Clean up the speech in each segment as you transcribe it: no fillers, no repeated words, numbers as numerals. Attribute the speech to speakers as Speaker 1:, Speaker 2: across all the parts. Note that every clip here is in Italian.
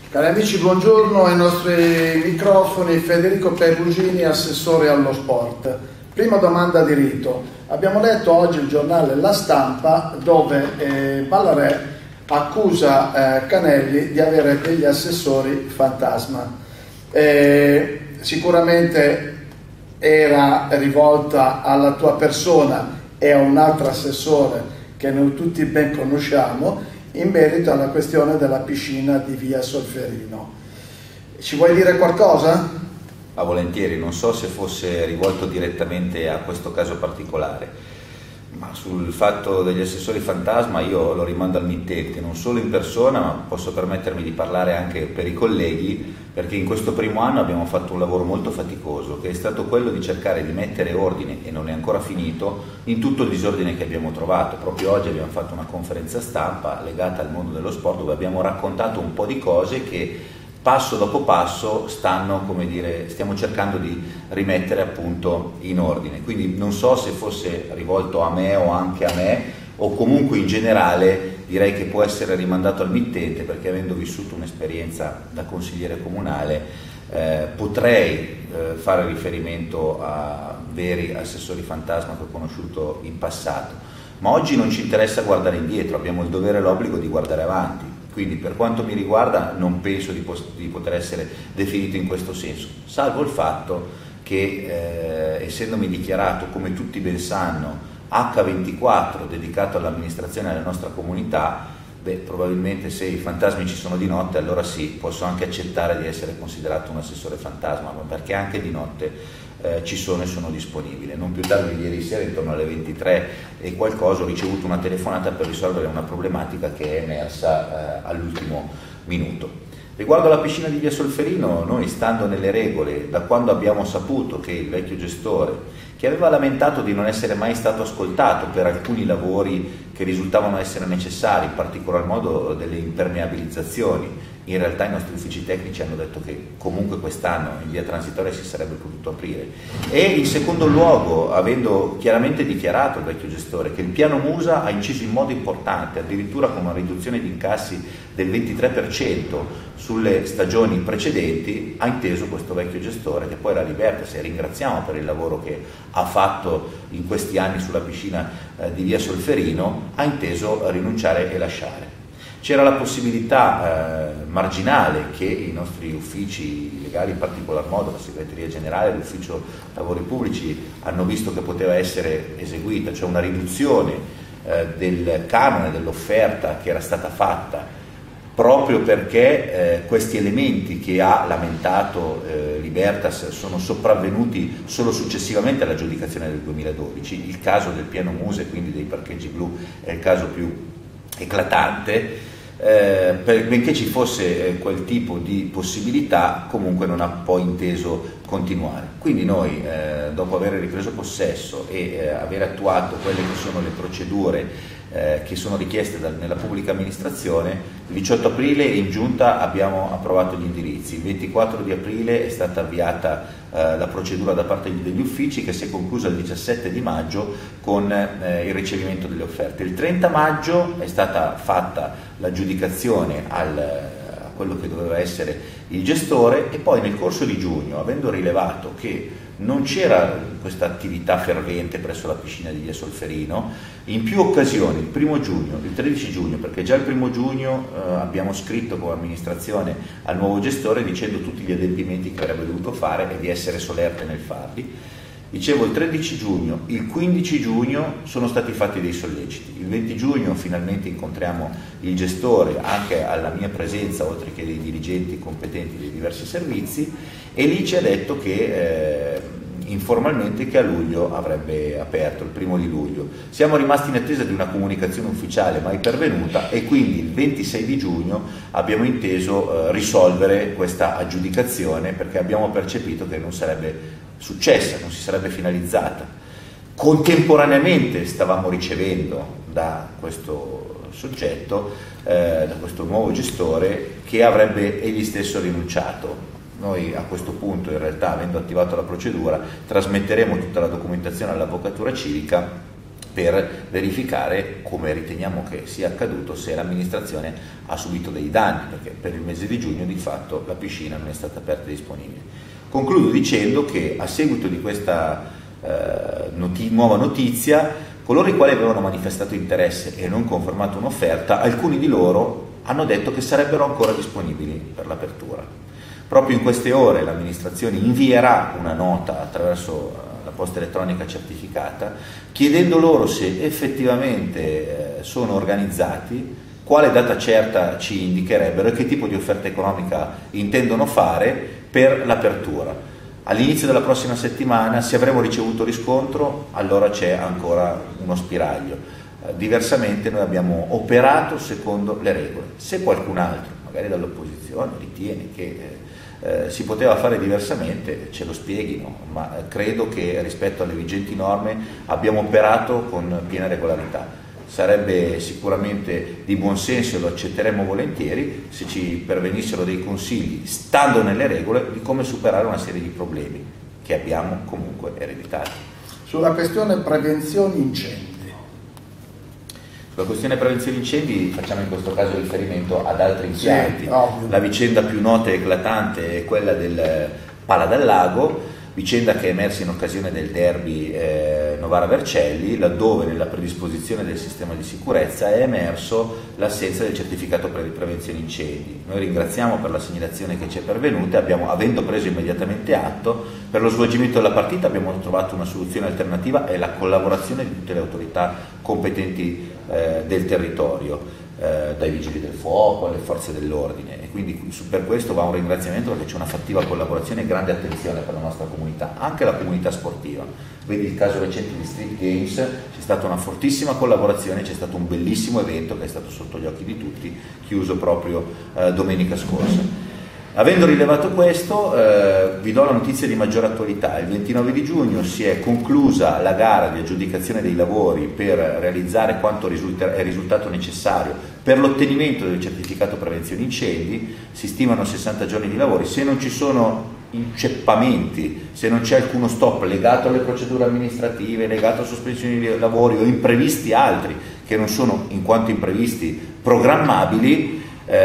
Speaker 1: Cari amici, buongiorno. Ai nostri microfoni Federico Perugini, assessore allo sport. Prima domanda di rito. Abbiamo letto oggi il giornale La Stampa dove Ballarè accusa Canelli di avere degli assessori fantasma. Sicuramente era rivolta alla tua persona e a un altro assessore che noi tutti ben conosciamo, in merito alla questione della piscina di via Solferino. Ci vuoi dire qualcosa?
Speaker 2: Ma volentieri, non so se fosse rivolto direttamente a questo caso particolare, ma sul fatto degli assessori fantasma io lo rimando al mittente, non solo in persona, ma posso permettermi di parlare anche per i colleghi, perché in questo primo anno abbiamo fatto un lavoro molto faticoso, che è stato quello di cercare di mettere ordine, e non è ancora finito, in tutto il disordine che abbiamo trovato. Proprio oggi abbiamo fatto una conferenza stampa legata al mondo dello sport, dove abbiamo raccontato un po' di cose che passo dopo passo stiamo cercando di rimettere appunto in ordine. Quindi non so se fosse rivolto a me o anche a me, o comunque in generale direi che può essere rimandato al mittente, perché avendo vissuto un'esperienza da consigliere comunale potrei fare riferimento a veri assessori fantasma che ho conosciuto in passato, ma oggi non ci interessa guardare indietro, abbiamo il dovere e l'obbligo di guardare avanti. Quindi per quanto mi riguarda non penso di poter essere definito in questo senso, salvo il fatto che essendomi dichiarato, come tutti ben sanno, H24 dedicato all'amministrazione della nostra comunità, probabilmente se i fantasmi ci sono di notte, allora sì, posso anche accettare di essere considerato un assessore fantasma, ma perché anche di notte ci sono e sono disponibile. Non più tardi di ieri sera, intorno alle 23 e qualcosa, ho ricevuto una telefonata per risolvere una problematica che è emersa all'ultimo minuto. Riguardo alla piscina di via Solferino, noi, stando nelle regole, da quando abbiamo saputo che il vecchio gestore, che aveva lamentato di non essere mai stato ascoltato per alcuni lavori che risultavano essere necessari, in particolar modo delle impermeabilizzazioni, in realtà i nostri uffici tecnici hanno detto che comunque quest'anno in via transitoria si sarebbe potuto aprire. E in secondo luogo, avendo chiaramente dichiarato il vecchio gestore che il piano Musa ha inciso in modo importante, addirittura con una riduzione di incassi del 23% sulle stagioni precedenti, ha inteso questo vecchio gestore, che poi era Libertas, e ringraziamo per il lavoro che ha fatto in questi anni sulla piscina di via Solferino, ha inteso rinunciare e lasciare. C'era la possibilità marginale che i nostri uffici legali, in particolar modo la segreteria generale e l'ufficio lavori pubblici, hanno visto che poteva essere eseguita, cioè una riduzione del canone dell'offerta che era stata fatta, proprio perché questi elementi che ha lamentato Libertas sono sopravvenuti solo successivamente all'aggiudicazione del 2012. Il caso del piano Musa e quindi dei parcheggi blu è il caso più eclatante. Benché ci fosse quel tipo di possibilità, comunque non ha poi inteso continuare. Quindi noi, dopo aver ripreso possesso e aver attuato quelle che sono le procedure che sono richieste nella pubblica amministrazione, il 18 aprile in giunta abbiamo approvato gli indirizzi, il 24 di aprile è stata avviata la procedura da parte degli uffici, che si è conclusa il 17 di maggio con il ricevimento delle offerte. Il 30 maggio è stata fatta l'aggiudicazione a quello che doveva essere il gestore, e poi nel corso di giugno, avendo rilevato che non c'era questa attività fervente presso la piscina di via Solferino, in più occasioni, il 1 giugno, il 13 giugno, perché già il 1 giugno abbiamo scritto come amministrazione al nuovo gestore dicendo tutti gli adempimenti che avrebbe dovuto fare e di essere solerte nel farli. Dicevo, il 13 giugno, il 15 giugno sono stati fatti dei solleciti, il 20 giugno finalmente incontriamo il gestore anche alla mia presenza, oltre che dei dirigenti competenti dei diversi servizi, e lì ci ha detto che informalmente che a luglio avrebbe aperto, il 1 di luglio. Siamo rimasti in attesa di una comunicazione ufficiale mai pervenuta, e quindi il 26 di giugno abbiamo inteso risolvere questa aggiudicazione, perché abbiamo percepito che non sarebbe successa, non si sarebbe finalizzata. Contemporaneamente stavamo ricevendo da questo soggetto, da questo nuovo gestore, che avrebbe egli stesso rinunciato. Noi a questo punto, in realtà, avendo attivato la procedura, trasmetteremo tutta la documentazione all'avvocatura civica per verificare, come riteniamo che sia accaduto, se l'amministrazione ha subito dei danni, perché per il mese di giugno di fatto la piscina non è stata aperta e disponibile. Concludo dicendo che a seguito di questa nuova notizia, coloro i quali avevano manifestato interesse e non confermato un'offerta, alcuni di loro hanno detto che sarebbero ancora disponibili per l'apertura. Proprio in queste ore l'amministrazione invierà una nota attraverso la posta elettronica certificata, chiedendo loro se effettivamente sono organizzati, quale data certa ci indicherebbero e che tipo di offerta economica intendono fare per l'apertura. All'inizio della prossima settimana, se avremo ricevuto riscontro, allora c'è ancora uno spiraglio. Diversamente noi abbiamo operato secondo le regole. Se qualcun altro, magari dall'opposizione, ritiene che si poteva fare diversamente, ce lo spieghino, ma credo che rispetto alle vigenti norme abbiamo operato con piena regolarità. Sarebbe sicuramente di buon senso e lo accetteremmo volentieri se ci pervenissero dei consigli, stando nelle regole, di come superare una serie di problemi che abbiamo comunque ereditati.
Speaker 1: Sulla questione prevenzione incendi.
Speaker 2: Sulla questione prevenzione incendi facciamo in questo caso riferimento ad altri impianti.
Speaker 1: Sì,
Speaker 2: la vicenda più nota e eclatante è quella del Pala dal Lago, vicenda che è emersa in occasione del derby Novara-Vercelli, laddove nella predisposizione del sistema di sicurezza è emerso l'assenza del certificato per prevenzione incendi. Noi ringraziamo per la segnalazione che ci è pervenuta, avendo preso immediatamente atto, per lo svolgimento della partita abbiamo trovato una soluzione alternativa e la collaborazione di tutte le autorità competenti del territorio, dai vigili del fuoco alle forze dell'ordine, e quindi per questo va un ringraziamento, perché c'è una fattiva collaborazione e grande attenzione per la nostra comunità, anche la comunità sportiva. Vedi il caso recente di Street Games, c'è stata una fortissima collaborazione, c'è stato un bellissimo evento che è stato sotto gli occhi di tutti, chiuso proprio domenica scorsa. Avendo rilevato questo, vi do la notizia di maggiore attualità. Il 29 di giugno si è conclusa la gara di aggiudicazione dei lavori per realizzare quanto è risultato necessario per l'ottenimento del certificato prevenzione incendi. Si stimano 60 giorni di lavori. Se non ci sono inceppamenti, se non c'è alcuno stop legato alle procedure amministrative, legato a sospensioni di lavori o imprevisti altri che non sono, in quanto imprevisti, programmabili,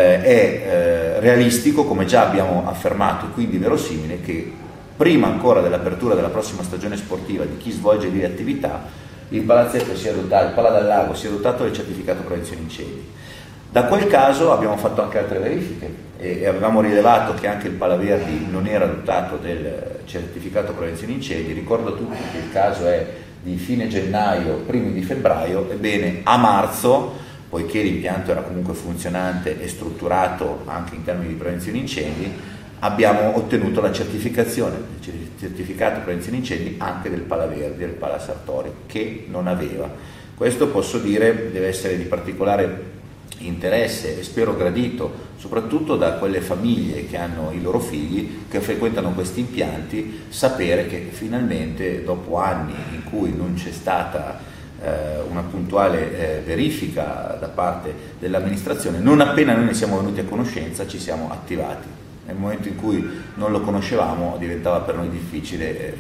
Speaker 2: è realistico, come già abbiamo affermato, e quindi verosimile, che prima ancora dell'apertura della prossima stagione sportiva di chi svolge le attività, il palazzetto il Pala dal Lago sia dotato del certificato prevenzione incendi. Da quel caso abbiamo fatto anche altre verifiche e avevamo rilevato che anche il Pala Verdi non era dotato del certificato prevenzione incendi. Ricordo a tutti che il caso è di fine gennaio, primi di febbraio. Ebbene, a marzo, poiché l'impianto era comunque funzionante e strutturato anche in termini di prevenzione incendi, abbiamo ottenuto la certificazione, il certificato prevenzione incendi anche del Pala Verdi, del Pala Sartorio, che non aveva. Questo, posso dire, deve essere di particolare interesse e spero gradito soprattutto da quelle famiglie che hanno i loro figli che frequentano questi impianti, sapere che finalmente, dopo anni in cui non c'è stata una puntuale verifica da parte dell'amministrazione, non appena noi ne siamo venuti a conoscenza ci siamo attivati. Nel momento in cui non lo conoscevamo diventava per noi difficile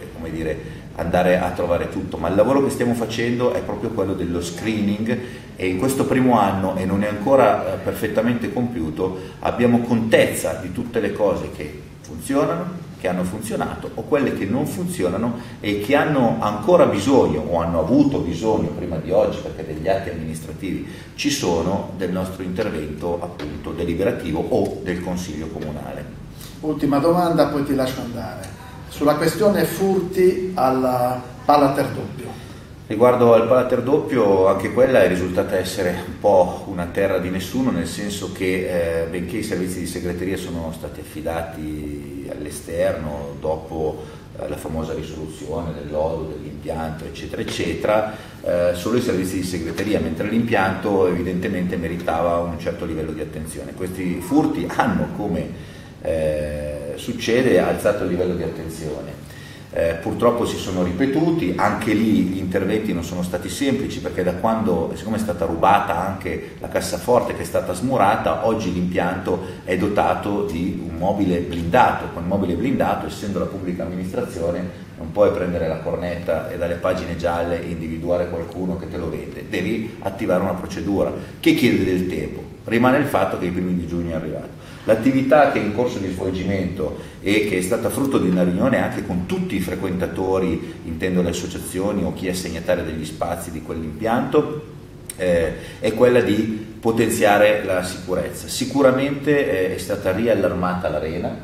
Speaker 2: andare a trovare tutto, ma il lavoro che stiamo facendo è proprio quello dello screening, e in questo primo anno, e non è ancora perfettamente compiuto, abbiamo contezza di tutte le cose che funzionano, che hanno funzionato, o quelle che non funzionano e che hanno ancora bisogno o hanno avuto bisogno prima di oggi, perché degli atti amministrativi ci sono, del nostro intervento appunto deliberativo o del Consiglio Comunale.
Speaker 1: Ultima domanda, poi ti lascio andare. Sulla questione furti al Pala Terdoppio.
Speaker 2: Riguardo al Pala Terdoppio, anche quella è risultata essere un po' una terra di nessuno, nel senso che benché i servizi di segreteria sono stati affidati all'esterno dopo la famosa risoluzione del lodo dell'impianto eccetera eccetera, solo i servizi di segreteria, mentre l'impianto evidentemente meritava un certo livello di attenzione. Questi furti hanno, come succede, alzato il livello di attenzione. purtroppo si sono ripetuti, anche lì gli interventi non sono stati semplici, perché da quando, siccome è stata rubata anche la cassaforte che è stata smurata, oggi l'impianto è dotato di un mobile blindato. Con il mobile blindato, essendo la pubblica amministrazione, non puoi prendere la cornetta e dalle pagine gialle individuare qualcuno che te lo vende, devi attivare una procedura che chiede del tempo. Rimane il fatto che i primi di giugno è arrivato. L'attività che è in corso di svolgimento e che è stata frutto di una riunione anche con tutti i frequentatori, intendo le associazioni o chi è assegnatario degli spazi di quell'impianto, è quella di potenziare la sicurezza. Sicuramente è stata riallarmata l'arena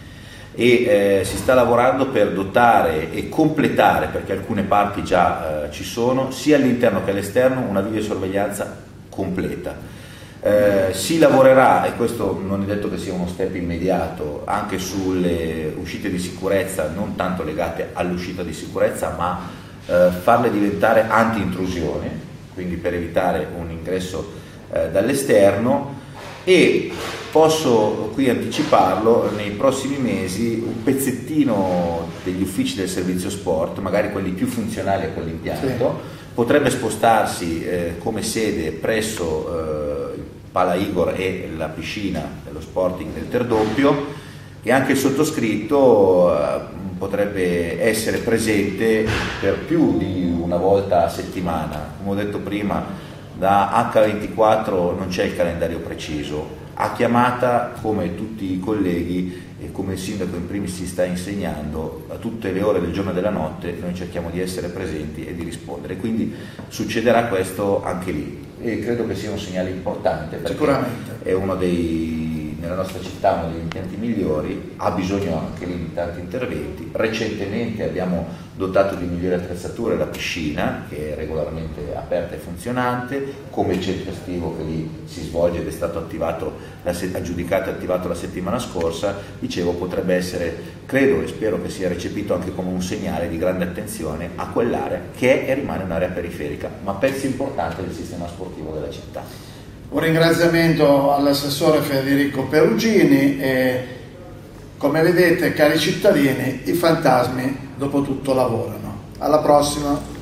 Speaker 2: e si sta lavorando per dotare e completare, perché alcune parti già ci sono, sia all'interno che all'esterno, una videosorveglianza completa. Si lavorerà, e questo non è detto che sia uno step immediato, anche sulle uscite di sicurezza, non tanto legate all'uscita di sicurezza, ma farle diventare anti-intrusione, quindi per evitare un ingresso dall'esterno. E posso qui anticiparlo, nei prossimi mesi un pezzettino degli uffici del servizio sport, magari quelli più funzionali a quell'impianto, potrebbe spostarsi come sede presso Pala Igor e la piscina dello Sporting del Terdoppio, e anche il sottoscritto potrebbe essere presente per più di una volta a settimana. Come ho detto prima, da H24 non c'è il calendario preciso, a chiamata, come tutti i colleghi e come il sindaco in primis ci sta insegnando, a tutte le ore del giorno e della notte noi cerchiamo di essere presenti e di rispondere, quindi succederà questo anche lì, e credo che sia un segnale importante, perché sicuramente è uno dei, nella nostra città, uno degli impianti migliori, ha bisogno anche lì di tanti interventi. Recentemente abbiamo dotato di migliori attrezzature la piscina, che è regolarmente aperta e funzionante, come il centro estivo che lì si svolge ed è stato attivato, aggiudicato e attivato la settimana scorsa. Dicevo, potrebbe essere, credo e spero che sia recepito anche come un segnale di grande attenzione a quell'area che è e rimane un'area periferica, ma pezzo importante del sistema sportivo della città.
Speaker 1: Un ringraziamento all'assessore Federico Perugini e, come vedete, cari cittadini, i fantasmi dopo tutto lavorano. Alla prossima!